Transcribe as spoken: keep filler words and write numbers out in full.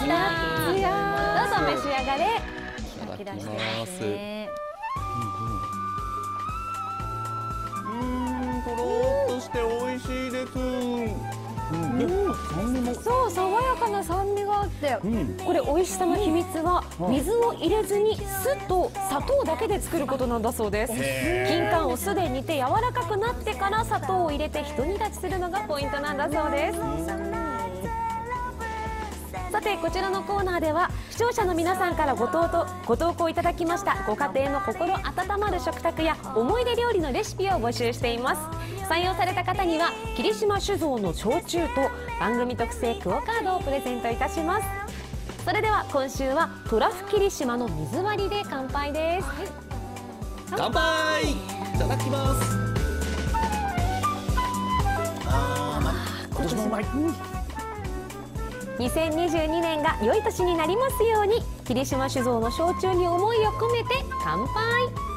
ナッツや。どうぞ召し上がれ。 いただきキラキラしてまますすね。 うん、とろーっとして美味しいです。うん、酸味も。 そう、爽やかな酸味があって、 うん、 これ美味しさの秘密は水を入れずに酢と砂糖だけで作ることなんだそうです。金柑を酢で煮て柔らかくなってから砂糖を入れてひと煮立ちするのがポイントなんだそうです。さて、こちらのコーナーでは視聴者の皆さんからご投稿ご投稿いただきましたご家庭の心温まる食卓や思い出料理のレシピを募集しています。採用された方には霧島酒造の焼酎と番組特製クオカードをプレゼントいたします。それでは今週はトラフ霧島の水割りで乾杯です。はい、 乾杯。いただきます。あー、今年もうまい。 にせんにじゅうにねんが良い年になりますように。霧島酒造の焼酎に思いを込めて乾杯。